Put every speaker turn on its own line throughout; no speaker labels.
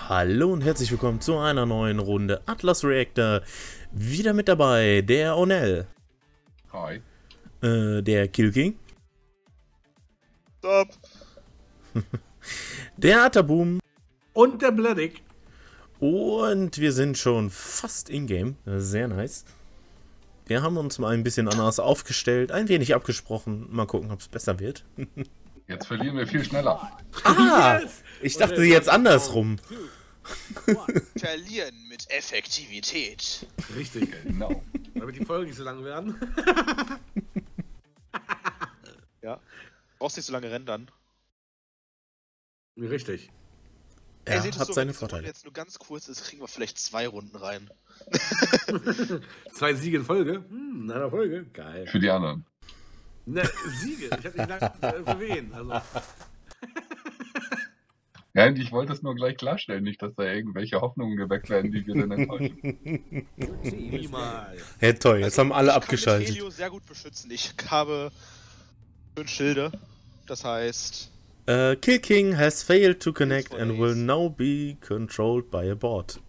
Hallo und herzlich willkommen zu einer neuen Runde Atlas Reactor. Wieder mit dabei der Onell.
Hi.
Der Killking.
Stop.
Der Ataboom.
Und der Bledig.
Und wir sind schon fast in-game. Sehr nice. Wir haben uns mal ein bisschen anders aufgestellt, ein wenig abgesprochen. Mal gucken, ob es besser wird.
Jetzt verlieren wir viel schneller.
Ah!
Yes!
Ich dachte jetzt andersrum.
Verlieren mit Effektivität.
Richtig,
Genau.
damit die Folgen nicht so lang werden.
Ja. Brauchst nicht so lange rendern.
Richtig.
Er
seht es
hat
so,
seine
wenn die Runde
Vorteile.
jetzt nur ganz kurz ist, kriegen wir vielleicht 2 Runden rein.
2 Siege in Folge. In einer Folge. Geil.
Für die anderen.
Ne, Siege. Ich hab nicht gesagt, für wen. Also.
Ja, und ich wollte es nur gleich klarstellen, nicht, dass da irgendwelche Hoffnungen geweckt werden, die wir dann enttäuschen.
Niemals.
Hey, toll, jetzt haben alle
Ich kann
abgeschaltet.
mit Helio sehr gut beschützen. Ich habe 5 Schilde. Das heißt,
Killking has failed to connect and will now be controlled by a bot.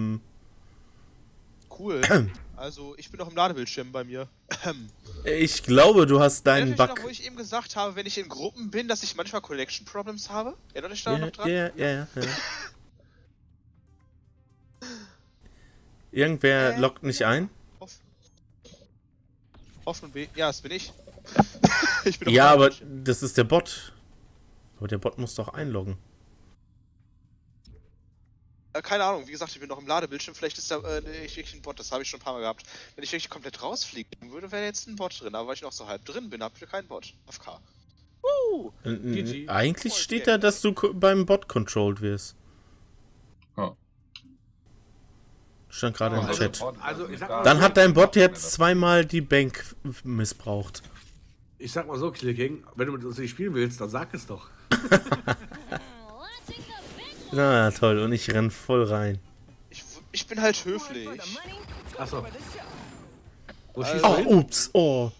cool. Also, ich bin noch im Ladebildschirm bei mir.
Ich glaube, du hast deinen
Erinnert euch noch,
Bug.
wo ich eben gesagt habe, wenn ich in Gruppen bin, dass ich manchmal Collection Problems habe? Erinnert euch da noch dran?
Ja. Irgendwer lockt nicht ein?
Offen und B. Ja, das bin ich. Ich bin
Ja,
auf dem
aber
Bildschirm.
das ist der Bot. Aber der Bot muss doch einloggen.
Keine Ahnung, wie gesagt, ich bin noch im Ladebildschirm, vielleicht ist da nicht wirklich ein Bot, das habe ich schon ein paar Mal gehabt. Wenn ich wirklich komplett rausfliegen würde, wäre jetzt ein Bot drin, aber weil ich noch so halb drin bin, habe ich keinen Bot. AFK.
GG.
Eigentlich
Voll
steht
geil.
da, dass du beim Bot controlled wirst.
Ja.
Stand gerade im
Also-
Chat.
also, ich sag mal-
Dann hat dein Bot jetzt zweimal die Bank missbraucht.
Ich sag mal so, Klicking, wenn du mit uns nicht spielen willst, dann sag es doch.
Na toll, und ich renn voll rein.
Ich bin halt höflich.
Achso. Wo schießt
Oh,
du hin?
ups, oh.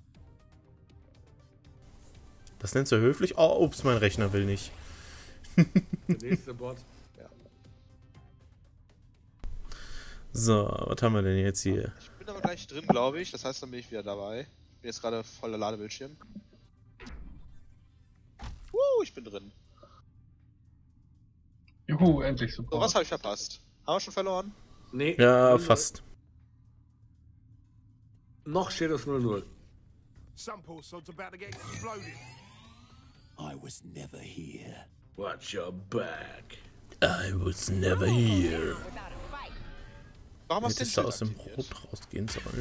Das nennst du höflich? Oh, ups, mein Rechner will nicht.
Der nächste Bot.
So, was haben wir denn jetzt hier?
Ich bin aber gleich drin, glaube ich, das heißt, dann bin ich wieder dabei. Ich bin jetzt gerade voller Ladebildschirm. Ich bin drin.
Juhu, endlich
So,
Support.
was habe ich verpasst? Haben wir schon verloren?
Nee.
Ja,
0-0.
fast.
Noch steht es 0-0.
Some poor sod's about to get exploded.
I was never here.
Watch your back.
I was never here.
Warum hast du den
Hättest du
Schild
aus dem
aktiviert?
Rot rausgehen sollen.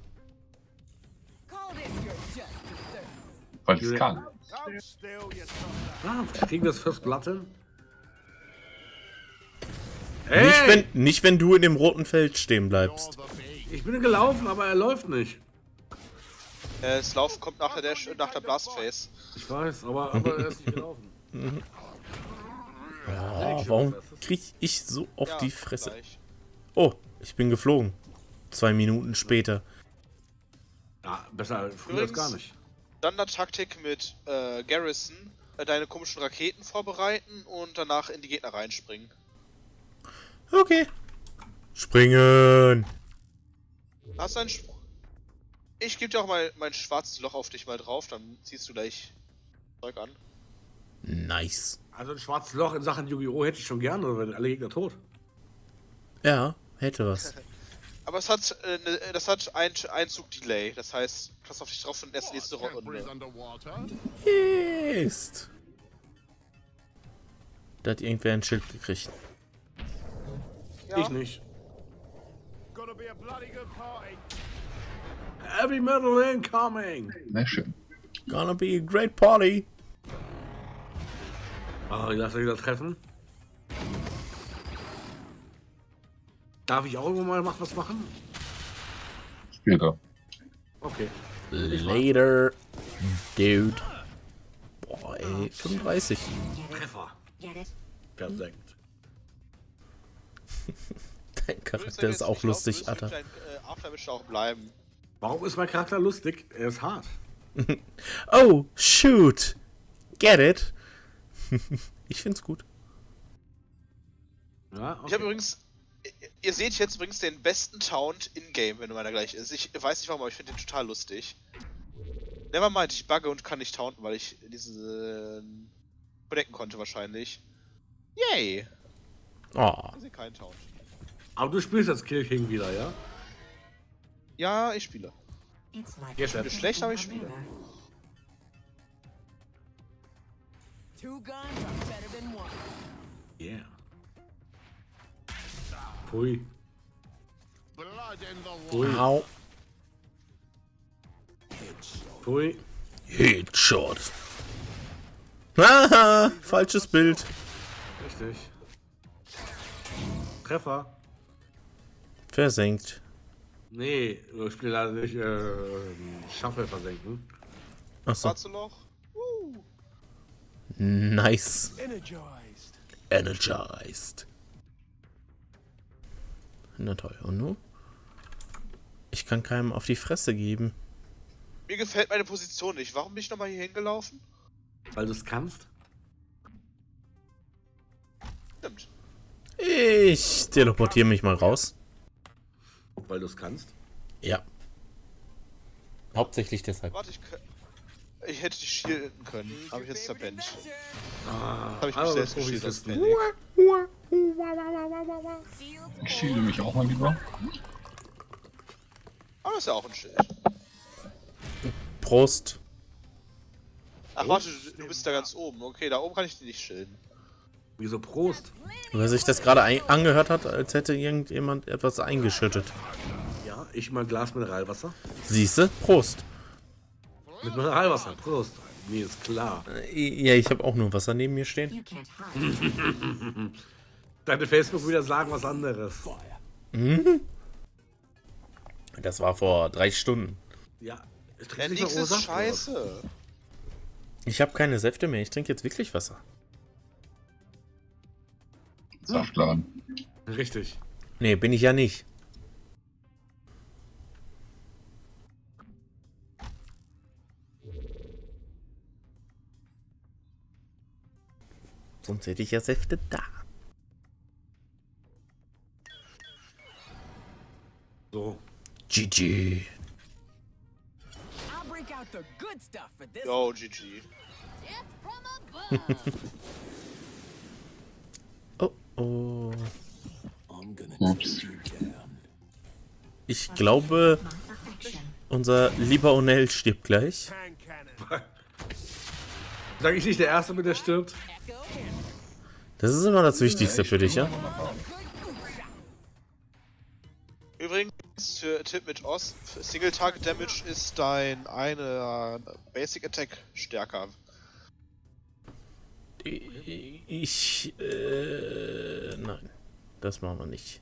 Weil ich es kann.
Hold still, you son.
Kriegen wir das First Blood hin?
Nicht, wenn du in dem roten Feld stehen bleibst.
Ich bin gelaufen, aber er läuft nicht.
Das Laufen kommt nach der Blast Phase.
Ich weiß, aber er ist nicht gelaufen.
Oh, warum krieg ich so auf
Ja,
die Fresse?
gleich.
Oh, ich bin geflogen. 2 Minuten später.
Ja, besser früher als gar nicht.
Standard-Taktik mit Garrison, deine komischen Raketen vorbereiten und danach in die Gegner reinspringen.
Okay. Springen.
Hast du einen Ich gebe dir auch mal mein schwarzes Loch auf dich mal drauf, dann ziehst du gleich Zeug an.
Nice.
Also ein schwarzes Loch in Sachen Yu-Gi-Oh! Hätte ich schon gerne, oder werden alle Gegner tot.
Ja, hätte was.
Aber es hat, das hat ein Zug-Delay, das heißt, pass auf dich drauf und erst nächste
Can't breathe
Runde.
underwater.
Ist. Da hat irgendwer ein Schild gekriegt.
Ja.
Ich nicht.
Gonna be a bloody good party.
Heavy Metal incoming!
Na schön.
Gonna be a great party.
Ah, ich lasse wieder treffen. Darf ich auch irgendwann mal was machen?
Später.
Okay.
Later, dude. Boah, ey, 35.
Treffer. Perfekt.
Dein Charakter ist auch lustig, Alter.
Dein After müsste auch bleiben.
Warum ist mein Charakter lustig? Er ist hart.
Oh, shoot. Get it? Ich find's gut.
Ja, okay.
Ich habe übrigens, ihr seht jetzt übrigens den besten Taunt in-game, wenn meiner gleich ist. Ich weiß nicht warum, aber ich finde den total lustig. Nevermind, ich bugge und kann nicht taunten, weil ich diese connecten konnte wahrscheinlich. Yay!
Oh.
Ich sehe keinen Taunt.
Aber du spielst als Kill King wieder, ja?
Ja, ich spiele.
Yes,
Ich bin schlecht, aber ich spiele.
Two guns are better than one.
Yeah. Pui.
Blood in the
Pui.
Au.
Pui.
Headshot. Haha, falsches Bild.
Richtig. Treffer.
Versenkt.
Nee, ich spiele leider nicht Shuffle versenken.
Achso.
Schwarze Loch.
Nice.
energized.
Energized. Na toll. Und nun? Ich kann keinem auf die Fresse geben.
Mir gefällt meine Position nicht. Warum bin ich nochmal hier hingelaufen?
Weil du es kannst.
Stimmt.
Ich teleportiere mich mal raus.
Weil du es kannst.
Ja. Hauptsächlich deshalb.
Warte, ich hätte dich shielden können. Habe ich jetzt verpennt. Habe ich mich
aber
selbst
Profis
geschielt als
wissen.
Medic.
Ich schiele mich auch mal lieber.
Aber das ist ja auch ein Schild.
Prost.
Ach warte, du bist da ganz oben. Okay, da oben kann ich dich nicht schilden.
Wieso Prost?
Weil sich das gerade angehört hat, als hätte irgendjemand etwas eingeschüttet.
Ja, ich mal Glas Mineralwasser.
Siehste? Prost.
Mit Mineralwasser. Prost. Mir ist klar.
Ja, ich habe auch nur Wasser neben mir stehen.
You can't hide.
Deine Facebook wieder sagen was anderes.
Das war vor 3 Stunden.
Ja, ich
Der
trinke nicht
Nix
mehr
ist
Ursache.
scheiße.
Ich habe keine Säfte mehr. Ich trinke jetzt wirklich Wasser.
Saftladen.
Richtig.
Nee, bin ich ja nicht. Sonst hätte ich ja Säfte da.
So.
GG.
I'll break out the good stuff for this.
Yo, GG.
Oh oh.
I'm gonna
Ups.
take you down.
Ich glaube, unser lieber Onel stirbt gleich.
Hand cannon.
Sag ich nicht der Erste, mit der stirbt?
Das ist immer das Wichtigste für dich, ja?
Übrigens, für Tipp mit Ost, Single Target Damage ist dein eine Basic Attack stärker.
Nein. Das machen wir nicht.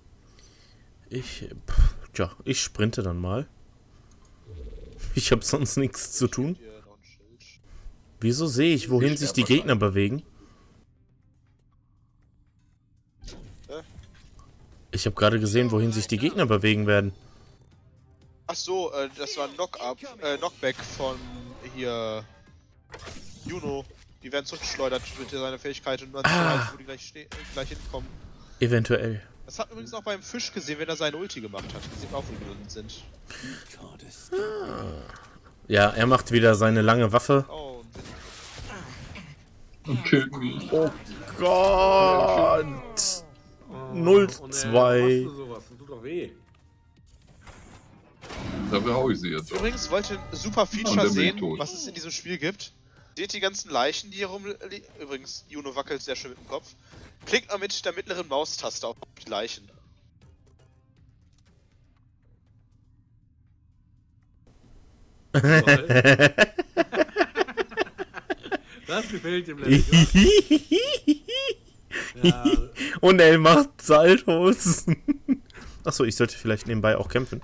Ich sprinte dann mal. Ich habe sonst nichts zu tun.
Hier noch ein Schild.
Wieso sehe ich, wohin sich die Gegner bewegen? Ich habe gerade gesehen, wohin sich die Gegner bewegen werden.
Ach so, das war ein Knockback von hier Juno. Die werden zurückgeschleudert mit seiner Fähigkeit und man sieht halt, wo die gleich hinkommen.
Eventuell.
Das hat man übrigens auch beim Fisch gesehen, wenn er seine Ulti gemacht hat. Die sieht auch, wo die drin sind.
Can't escape.
Ja, er macht wieder seine lange Waffe.
Oh,
Und killt mich.
Oh Gott! 0-2.
Machst du sowas? Das tut doch weh.
Dafür hau ich sie jetzt.
übrigens, wollt ihr ein super
Und
Feature
dann bin ich
sehen,
tot.
was es in diesem Spiel gibt? Seht die ganzen Leichen, die hier rumliegen? Übrigens, Juno wackelt sehr schön mit dem Kopf. Klickt mal mit der mittleren Maustaste auf die Leichen.
Das gefällt dem Lenny. Ja,
Und er macht Saltos. Achso, ich sollte vielleicht nebenbei auch kämpfen.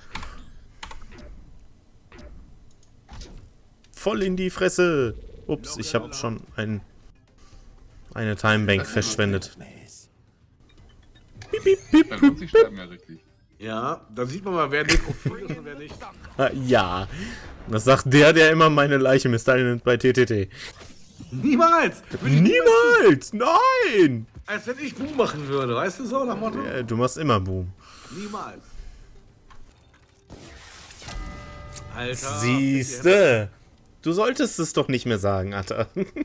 Voll in die Fresse. Ups, ich habe schon eine Timebank verschwendet.
Mess.
Dann lohnt sich sterben ja richtig.
ja, da sieht man mal, wer nekrophil ist und wer nicht.
Ja, das sagt der immer meine Leiche missteilt bei TTT.
Niemals!
Niemals! Nein!
Als wenn ich Boom machen würde, weißt du so, nach Motto?
Du machst immer Boom.
Niemals. Alter.
Siehste. Du solltest es doch nicht mehr sagen, Atta.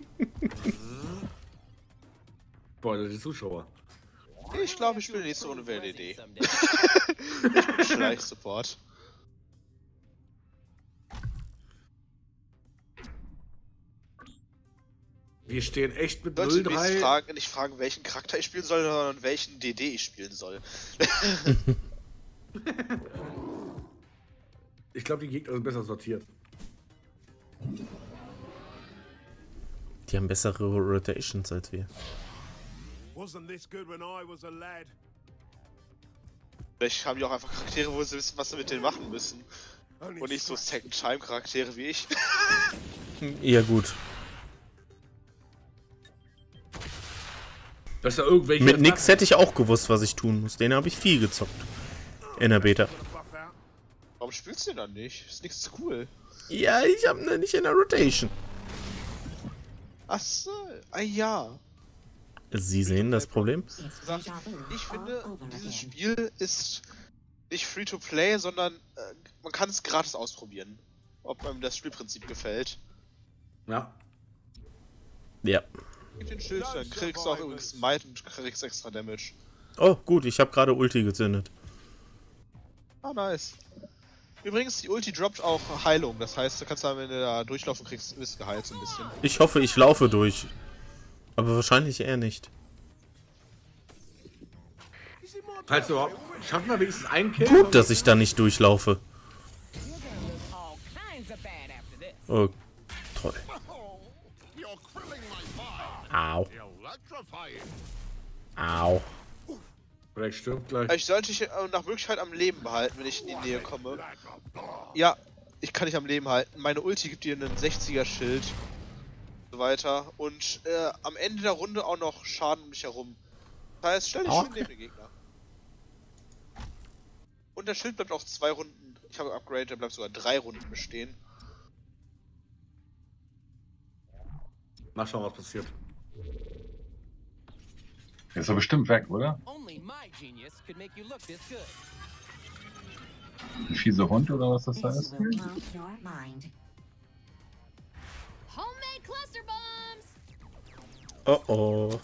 Boah, die Zuschauer.
Ich glaube, ich spiele nächste Runde WLED. Ich bin Schleich-Support.
Wir stehen echt mit
Leute
0-3.
nicht fragen, welchen Charakter ich spielen soll, sondern welchen DD ich spielen soll.
Ich glaube, die Gegner sind besser sortiert.
Die haben bessere Rotations als wir.
Wasn't this good when I was a lad?
Vielleicht haben die auch einfach Charaktere, wo sie wissen, was sie mit denen machen müssen. Und nicht so Second-Time-Charaktere wie ich.
Ja, gut.
Dass da irgendwelche.
Mit nix hätte ich auch gewusst, was ich tun muss. Den habe ich viel gezockt. In der Beta.
Warum spielst du den dann nicht? Ist nichts cool.
Ja, ich habe ne nicht in der Rotation.
Achso, ah ja.
Sie sehen das Problem?
Ich finde, dieses Spiel ist nicht Free-to-Play, sondern man kann es gratis ausprobieren. Ob einem das Spielprinzip gefällt.
Ja.
Ja.
Gib den Schild, dann kriegst du auch übrigens Might und kriegst extra Damage.
Oh, gut, ich habe gerade Ulti gezündet.
Ah, nice. Übrigens, die Ulti droppt auch Heilung. Das heißt, du kannst da, wenn du da durchlaufen kriegst, bist geheilt so ein bisschen.
Ich hoffe, ich laufe durch. Aber wahrscheinlich eher nicht.
Falls du überhaupt. Schaffen wir wenigstens einen Kill?
Gut, dass ich da nicht durchlaufe.
All kinds of bad after this.
Oh, toll.
You're grilling my fire.
Au.
Electrifying.
Au.
Vielleicht stirbt gleich.
Ich sollte dich nach Möglichkeit am Leben behalten, wenn ich in die Nähe komme. Ja, ich kann dich am Leben halten. Meine Ulti gibt dir einen 60er-Schild. So weiter. Und am Ende der Runde auch noch Schaden um dich herum. Das heißt, stell dich schön neben den Gegner. Und der Schild bleibt auch 2 Runden. Ich habe Upgrade, der bleibt sogar 3 Runden bestehen.
Mal schauen, was passiert.
Der ist doch bestimmt weg, oder?
Only my genius could make you look this good.
Ein fieser Hund oder was das heißt?
Homemade cluster bombs.
Oh oh.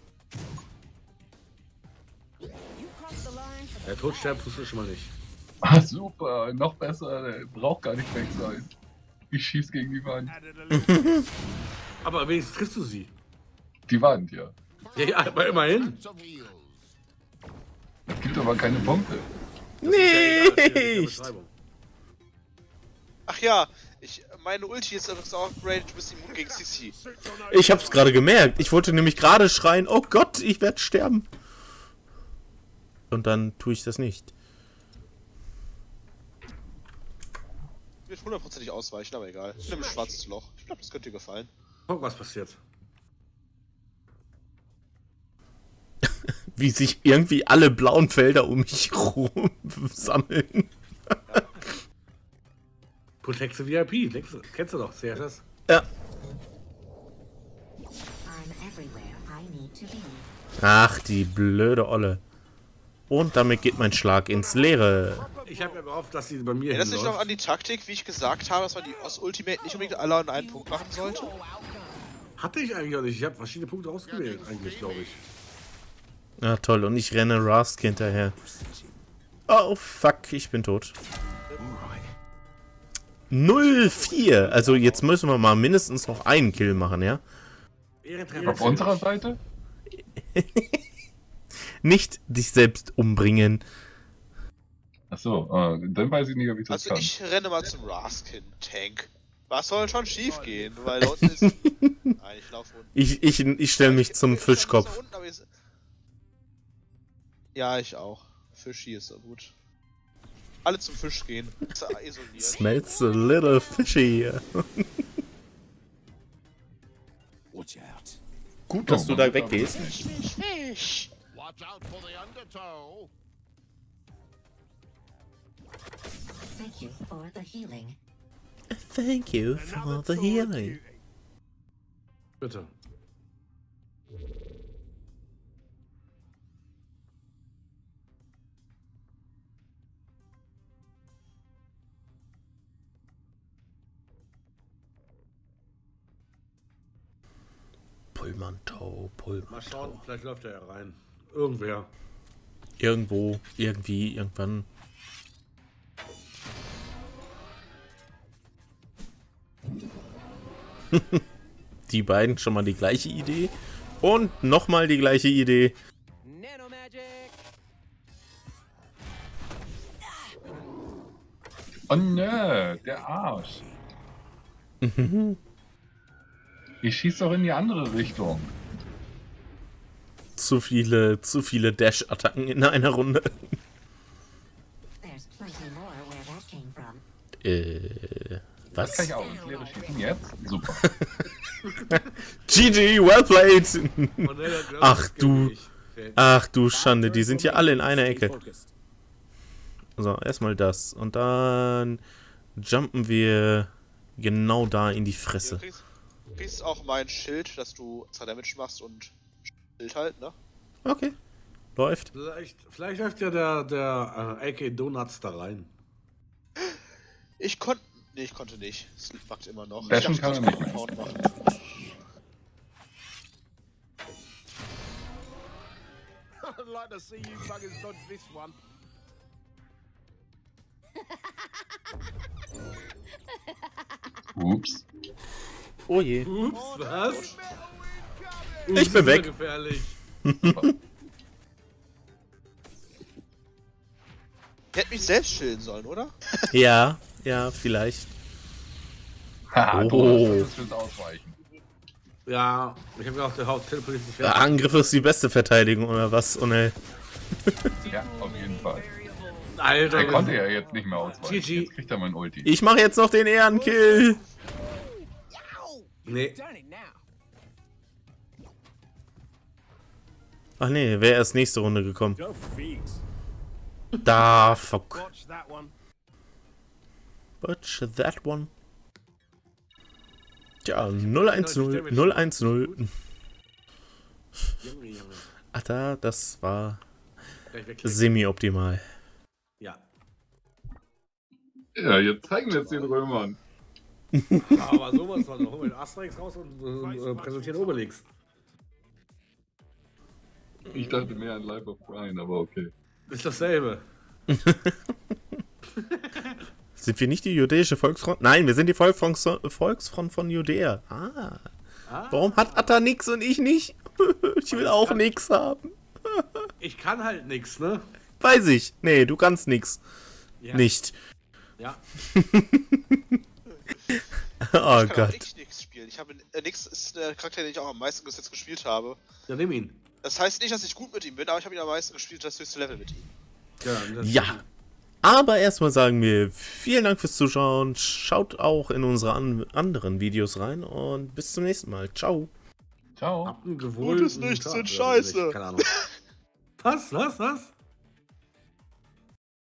You crossed the line.
Der Tod sterbt tust du schon mal nicht.
Ah, super, noch besser, der braucht gar nicht weg sein. Ich schieß gegen die Wand.
Added a little
Aber wenigstens triffst du sie.
Die Wand, ja.
Ja, ja, aber immerhin.
of heals.
Das gibt aber keine Punkte.
Nicht!
Ach ja, meine Ulti ist übrigens auch upgraded, du bist immun gegen CC.
Ich hab's gerade gemerkt. Ich wollte nämlich gerade schreien, oh Gott, ich werde sterben. Und dann tue ich das nicht.
Wird hundertprozentig ausweichen, aber egal. Ich nehme ein schwarzes Loch. Ich glaube, das könnte dir gefallen.
Guck, was passiert.
Wie sich irgendwie alle blauen Felder um mich rum sammeln.
Protect the VIP, kennst du doch, CSS.
Ja. Ach, die blöde Olle. Und damit geht mein Schlag ins Leere.
Ich habe ja gehofft, dass sie bei mir
Erinnerst du dich noch
hinläuft.
an die Taktik, wie ich gesagt habe, dass man die aus Ultimate nicht unbedingt alle an einen Punkt machen sollte?
Hatte ich eigentlich auch nicht. Ich habe verschiedene Punkte ausgewählt, eigentlich, glaube ich.
Ah, toll. Und ich renne Rask hinterher. Oh, fuck. Ich bin tot. 0-4. Also jetzt müssen wir mal mindestens noch einen Kill machen, ja?
Ehrentreffer.
Auf unserer Seite?
Nicht dich selbst umbringen.
Achso, dann weiß ich nicht, ob ich das
Also
kann.
ich renne mal zum Rask hin, Tank. Was soll schon schief gehen? Weil da unten ist... Nein, ich laufe unten.
Ich stelle mich zum Fischkopf.
Unten, aber ja, ich auch. Fischi ist so gut. Alle zum Fisch gehen. Ist ja isoliert.
Smells a little fishy.
Watch out.
Gut, dass du da weggehst.
Fisch.
Watch out for the undertow.
Thank you for the healing.
Thank you for the healing.
Bitte.
Pullman-Tau,
Mal schauen, vielleicht läuft er ja rein. Irgendwer.
Irgendwo, irgendwie, irgendwann. Die beiden schon mal die gleiche Idee. Und nochmal die gleiche Idee.
Nanomagic.
Oh nö, der Arsch. Ich schieß doch in die andere Richtung.
Zu viele Dash-Attacken in einer Runde.
There's plenty more where that came from.
Das
Was?
kann ich auch ins Leere schießen jetzt. Super.
GG, well played!
Und er hat gesagt,
Ach
das geht
du.
nicht.
Ach du Schande, die sind hier alle in einer Ecke. So, erstmal das. Und dann jumpen wir genau da in die
Du
Fresse.
kriegst auch mein Schild, dass du 2 Damage machst und Schild halt, ne?
Okay. Läuft.
Vielleicht läuft ja der AK Donuts da rein.
Ich konnte nicht. Es buggt immer noch.
Dashen
Ich dachte,
kann er
ich
nicht.
Count machen.
I'd like to see you buggers dodge this one.
Ups.
Oh je.
Ups, was?
Ich bin weg.
Gefährlich.
Ich hätte mich selbst schilden sollen, oder?
Ja, vielleicht.
Haha,
Oh.
du hast fürs Ausweichen.
Ja, ich habe gedacht, der Haut teleportiert nicht
Der
weg.
Angriff ist die beste Verteidigung, oder was? Oh ne.
Ja, auf jeden Fall.
Alter,
Er konnte ja jetzt nicht mehr ausweichen.
GG.
Jetzt kriegt er mein Ulti.
Ich mache jetzt noch den Ehrenkill.
Nee.
Done it now.
Ach nee, wäre erst nächste Runde gekommen.
Go figs.
Da, fuck.
Watch that one.
Watch that one. Tja, 0-1-0, 0-1-0.
Junge, Junge.
Ach da, das war
Gleich wegklicken.
semi-optimal.
Ja.
Ja, jetzt zeigen wir es den Römern.
Aber sowas von. Holen wir den Asterix raus und präsentieren Obelix.
Ich dachte mehr an Life of Brian, aber okay.
Ist dasselbe.
Sind wir nicht die jüdische Volksfront? Nein, wir sind die Volksfront von Judäa. Ah. Warum hat Atta nix und ich nicht? Ich will auch nix haben.
Ich kann halt nix, ne?
Weiß ich. Nee, du kannst nix.
Ja.
Nicht.
Ja.
Oh
Ich kann auch
Gott.
echt nichts spielen. Ich habe nix ist der Charakter, den ich auch am meisten bis jetzt gespielt habe.
Ja, nimm ihn.
Das heißt nicht, dass ich gut mit ihm bin, aber ich habe ihn am meisten gespielt, das höchste Level mit ihm.
Ja. Aber erstmal sagen wir vielen Dank fürs Zuschauen. Schaut auch in unsere anderen Videos rein und bis zum nächsten Mal. Ciao.
Ciao.
Ab einem gewohnten
Gutes Nichts
Tag,
sind
oder
scheiße.
nicht, keine Ahnung. Was?